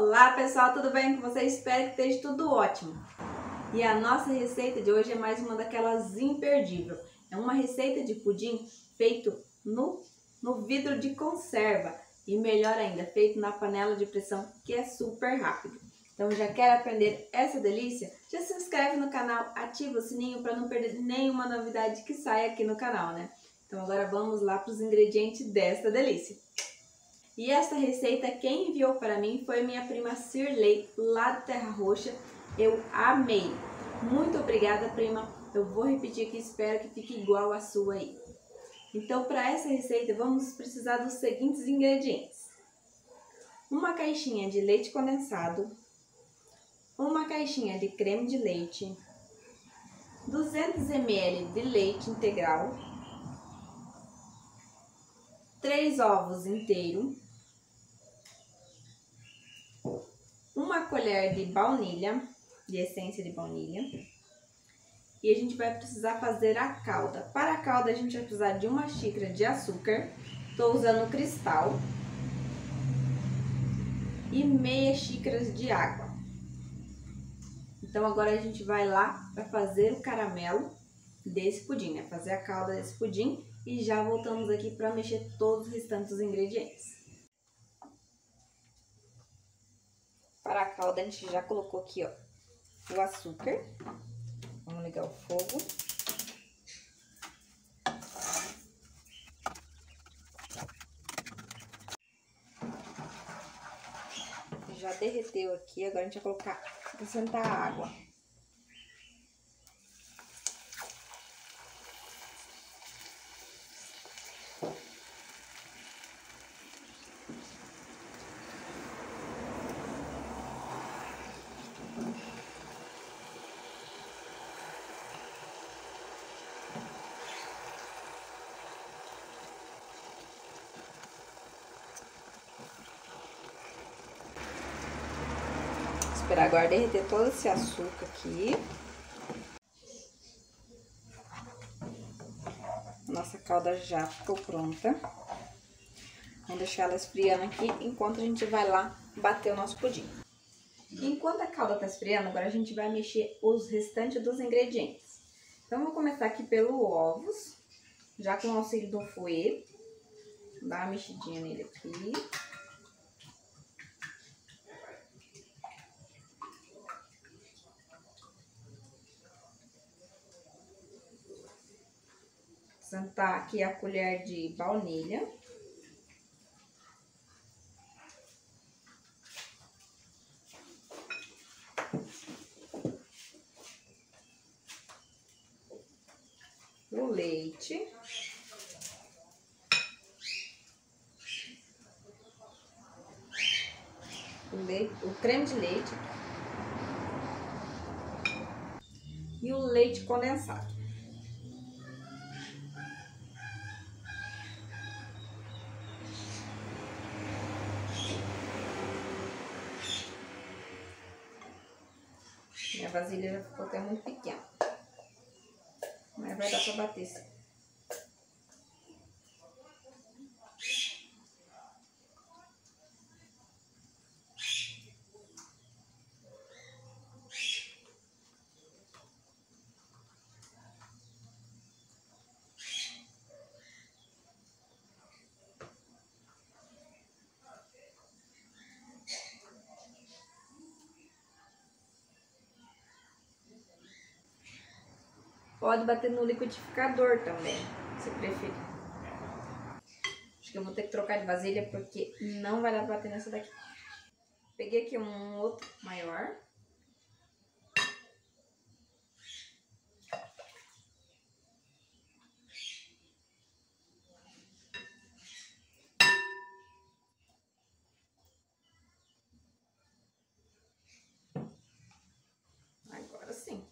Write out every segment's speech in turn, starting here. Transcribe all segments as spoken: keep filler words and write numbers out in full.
Olá pessoal, tudo bem com vocês? Espero que esteja tudo ótimo. E a nossa receita de hoje é mais uma daquelas imperdíveis. É uma receita de pudim feito no, no vidro de conserva. E melhor ainda, feito na panela de pressão, que é super rápido. Então já quer aprender essa delícia? Já se inscreve no canal, ativa o sininho para não perder nenhuma novidade que saia aqui no canal, né? Então agora vamos lá para os ingredientes desta delícia. E essa receita quem enviou para mim foi minha prima Cirlei, lá do Terra Roxa. Eu amei. Muito obrigada, prima. Eu vou repetir aqui, espero que fique igual a sua aí. Então, para essa receita, vamos precisar dos seguintes ingredientes. Uma caixinha de leite condensado, uma caixinha de creme de leite, duzentos mililitros de leite integral, três ovos inteiros, uma colher de baunilha, de essência de baunilha, e a gente vai precisar fazer a calda. Para a calda a gente vai precisar de uma xícara de açúcar, estou usando cristal, e meia xícara de água. Então agora a gente vai lá para fazer o caramelo desse pudim, né? Fazer a calda desse pudim e já voltamos aqui para mexer todos os restantes dos ingredientes. Para a calda a gente já colocou aqui, ó, o açúcar. Vamos ligar o fogo. Já derreteu aqui, agora a gente vai colocar, acrescentar a água. Esperar agora derreter todo esse açúcar aqui. Nossa calda já ficou pronta. Vamos deixar ela esfriando aqui enquanto a gente vai lá bater o nosso pudim. Enquanto a calda tá esfriando, agora a gente vai mexer os restantes dos ingredientes. Então, vou começar aqui pelo ovos, já com o auxílio do fouet. Dá uma mexidinha nele aqui. Sentar aqui a colher de baunilha. O leite. O, leite, o creme de leite. E o leite condensado. Minha vasilha já ficou até muito pequena. Mas vai dar pra bater sim. Pode bater no liquidificador também, se preferir. Acho que eu vou ter que trocar de vasilha porque não vai dar pra bater nessa daqui. Peguei aqui um outro maior. Agora sim.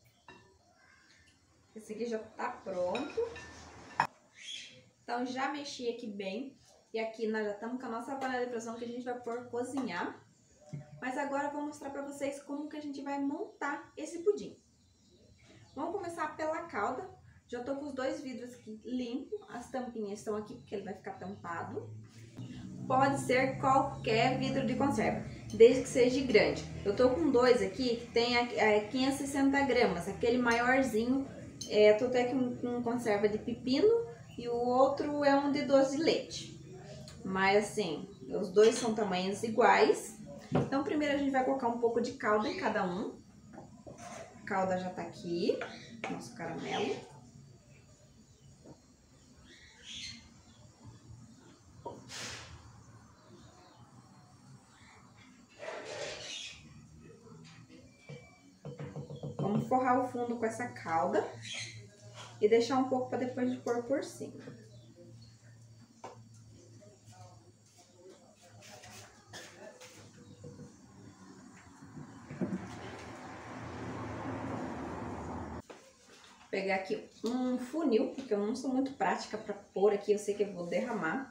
Esse aqui já tá pronto. Então, já mexi aqui bem. E aqui nós já estamos com a nossa panela de pressão que a gente vai pôr cozinhar. Mas agora eu vou mostrar pra vocês como que a gente vai montar esse pudim. Vamos começar pela calda. Já tô com os dois vidros aqui limpos. As tampinhas estão aqui porque ele vai ficar tampado. pode ser qualquer vidro de conserva, desde que seja grande. Eu tô com dois aqui que tem a quinhentos e sessenta gramas, aquele maiorzinho, é, tô até com, com conserva de pepino e o outro é um de doce de leite. Mas assim, os dois são tamanhos iguais. Então primeiro a gente vai colocar um pouco de calda em cada um. A calda já tá aqui, nosso caramelo. Vamos forrar o fundo com essa calda e deixar um pouco para depois de pôr por cima. Vou pegar aqui um funil, porque eu não sou muito prática para pôr aqui, eu sei que eu vou derramar.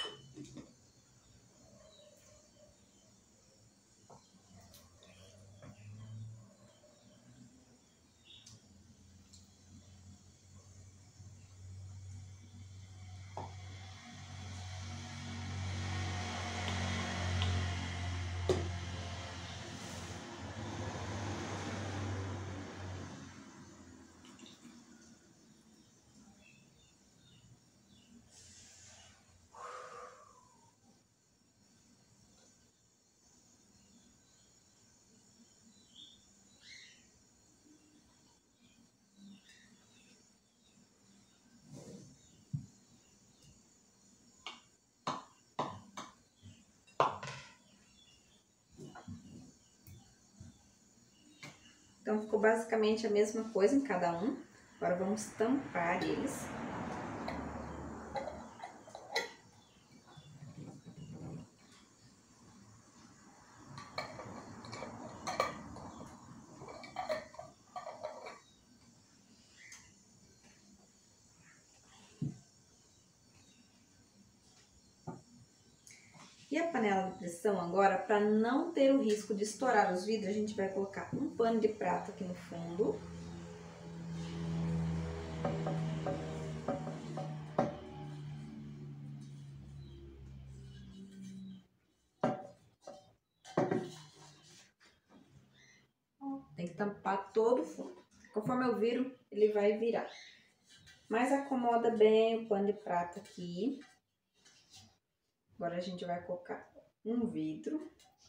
Então, ficou basicamente a mesma coisa em cada um. Agora, vamos tampar eles. E a panela de pressão agora, para não ter o risco de estourar os vidros, a gente vai colocar um pano de prato aqui no fundo. Tem que tampar todo o fundo. Conforme eu viro, ele vai virar. Mas acomoda bem o pano de prato aqui. Agora a gente vai colocar um vidro.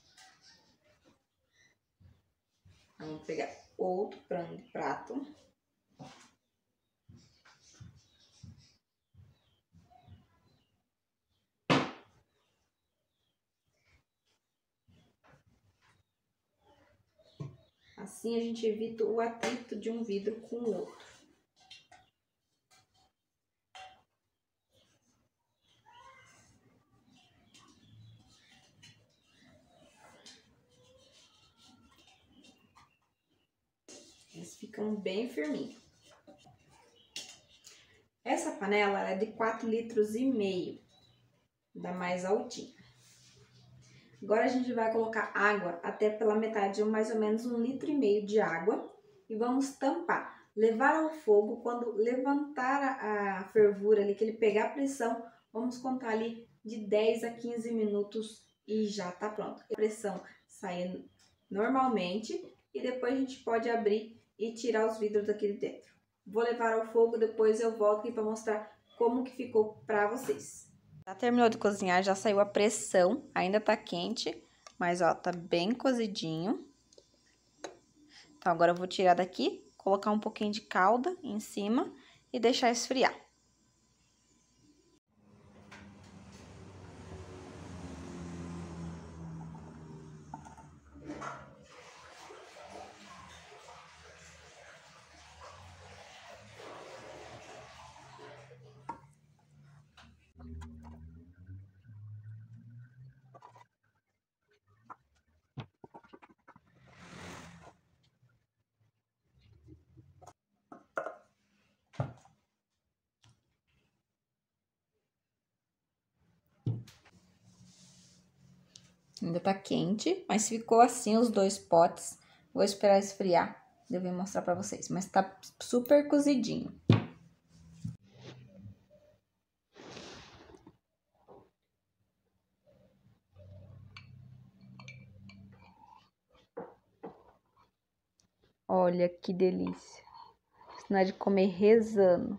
Vamos pegar outro pano de prato. Assim a gente evita o atrito de um vidro com o outro. Eles ficam bem firminhos. Essa panela é de quatro litros e meio, da mais altinha. Agora a gente vai colocar água até pela metade, ou mais ou menos um litro e meio de água. E vamos tampar. Levar ao fogo, quando levantar a, a fervura ali, que ele pegar a pressão, vamos contar ali de dez a quinze minutos e já tá pronto. A pressão saindo normalmente e depois a gente pode abrir e tirar os vidros daqui de dentro. Vou levar ao fogo, depois eu volto aqui para mostrar como que ficou para vocês. Já terminou de cozinhar, já saiu a pressão, ainda tá quente, mas ó, tá bem cozidinho. Então, agora eu vou tirar daqui, colocar um pouquinho de calda em cima e deixar esfriar. Ainda tá quente, mas ficou assim os dois potes. Vou esperar esfriar, eu vou mostrar pra vocês. Mas tá super cozidinho. Olha que delícia. Isso não é de comer rezando.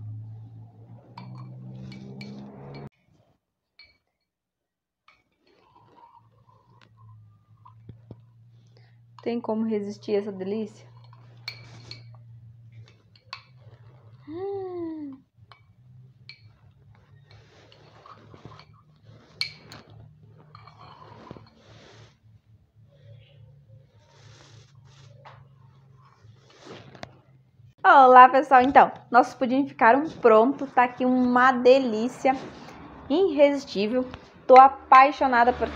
Tem como resistir a essa delícia? Hum. Olá, pessoal. Então, nossos pudim ficaram prontos. Tá aqui uma delícia irresistível. Tô apaixonada por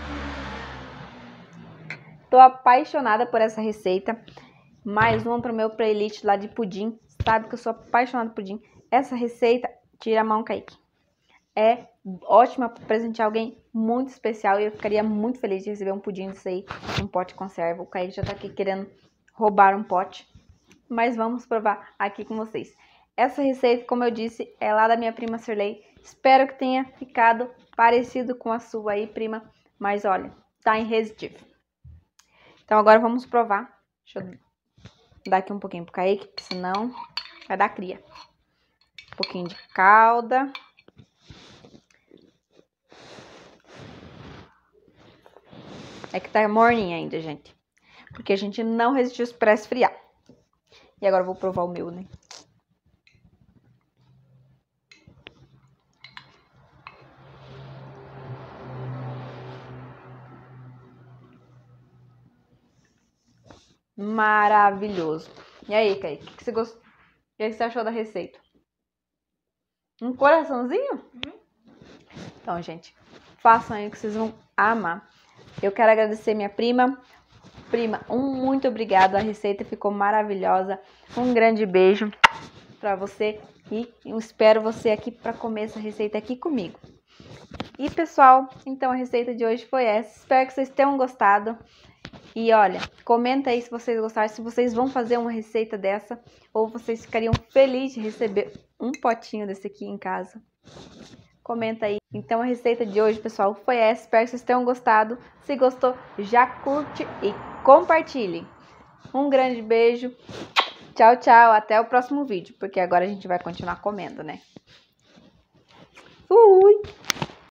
Tô apaixonada por essa receita. Mais uma pro meu playlist lá de pudim. Sabe que eu sou apaixonada por pudim. Essa receita, tira a mão, Kaique. É ótima para presentear alguém muito especial. E eu ficaria muito feliz de receber um pudim disso aí, um pote de conserva. O Kaique já tá aqui querendo roubar um pote. Mas vamos provar aqui com vocês. Essa receita, como eu disse, é lá da minha prima Sirley. Espero que tenha ficado parecido com a sua aí, prima. Mas olha, tá irresistível. Então agora vamos provar. Deixa eu dar aqui um pouquinho pro Kaique, porque senão vai dar cria. Um pouquinho de calda. É que tá morninha ainda, gente. Porque a gente não resistiu para esfriar. E agora eu vou provar o meu, né? Maravilhoso. E aí, Kaique, o que você gostou? O que você achou da receita? Um coraçãozinho? Uhum. Então, gente, façam aí que vocês vão amar. Eu quero agradecer minha prima. Prima, um muito obrigado. A receita ficou maravilhosa. Um grande beijo pra você. E eu espero você aqui para comer essa receita aqui comigo. E, pessoal, então a receita de hoje foi essa. Espero que vocês tenham gostado. E olha, comenta aí se vocês gostaram, se vocês vão fazer uma receita dessa, ou vocês ficariam felizes de receber um potinho desse aqui em casa. Comenta aí. Então a receita de hoje, pessoal, foi essa. Espero que vocês tenham gostado. Se gostou, já curte e compartilhe. Um grande beijo. Tchau, tchau. Até o próximo vídeo, porque agora a gente vai continuar comendo, né? Fui!